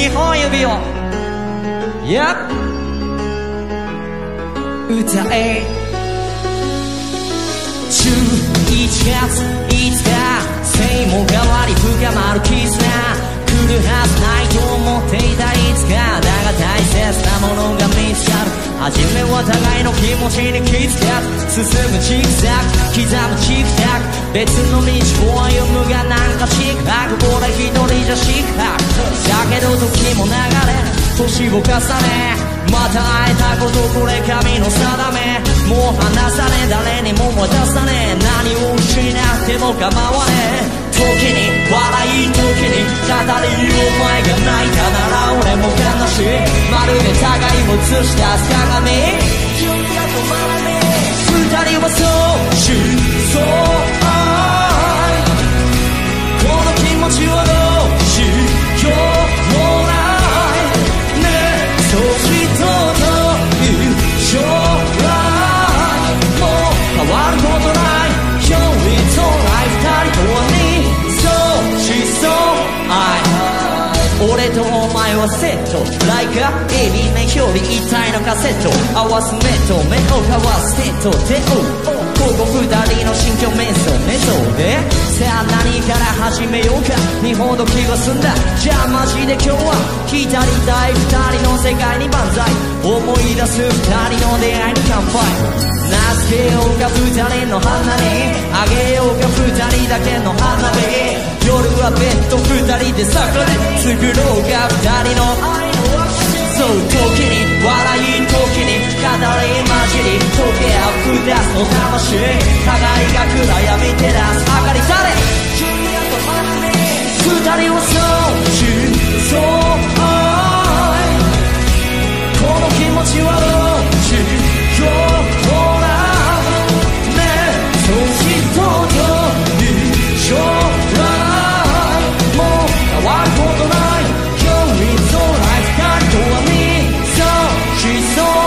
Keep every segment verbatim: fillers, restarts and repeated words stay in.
にほん指をやっ歌えじゅういちがついつか性も変わり深まる絆来るはずないと思っていたいつかだが大切なものが見つかる初めは互いの気持ちに気づかず進むチクタク刻むチクタク別の道を歩むがなんかチクハク俺一人じゃシクハクだけど時も流れ年を重ねまた会えたことこれ神の定めもう離さね誰にも思い出さね何を失っても構わねえ時に笑い時に語りお前が泣いたなら俺も悲しいまるで互いを映し出す鏡二人はそうしそうこの気持ちはどうしようもないねえそうきっとという将来もう変わることない Yo it's alright 二人とは俺とお前はセット Like a エビね表裏一体のカセット合わす目と目を交わす手と手をここ二人の心境瞑想瞑想でさあ何から始めようかにほど気が済んだじゃあマジで今日は浸りたい二人の世界に万歳思い出す二人の出会いに乾杯名付けようか二人の花にあげようか二人だけの花火夜はベッド二人で桜で作ろうか二人の愛のそう時に笑い時に語り混じり溶け合う二つの魂互いが暗闇照らす明かりされ二人はそうしそうこの気持ちはどうしようもないねそうきっとという将来もう変わることない今日いつ来二人とはみそうし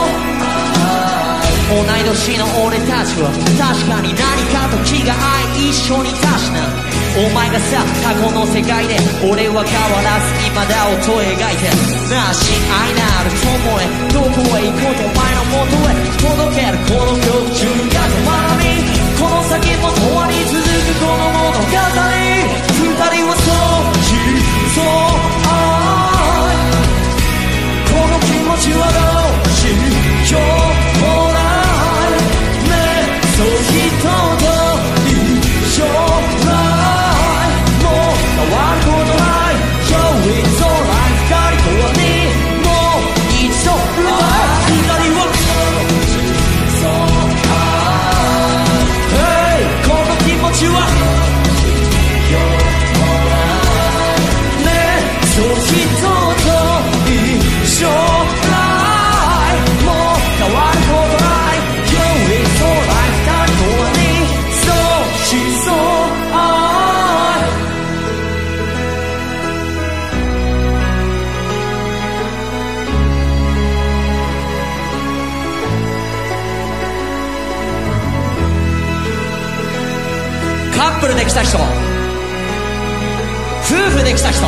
そう同い年の俺たちは確かに何かと気が合い一緒にたしなお前がさ過去の世界で俺は変わらず未だ音を描いてなあ親愛なる友へどこへ行こうとお前の元へ届けるこの曲中が止まらにこの先も永遠に続くこの物語二人はそうしそうこの気持ちはどうしようもないねそうきっとという将来変わることない Yo it's alright 二人とはにもう一度奪う二人はHey この気持ちはねえそうきっとという将来もう変わることない Yo it's alright 二人とはにそうしそうカップルできた人夫婦できた人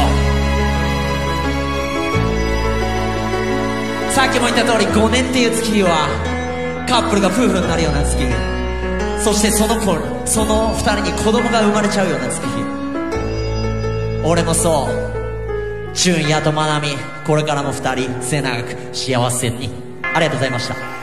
さっきも言った通りごねんっていう月日はカップルが夫婦になるような月日そしてその子そのふたりに子供が生まれちゃうような月日俺もそう純也とまなみこれからもふたり末永く幸せにありがとうございました。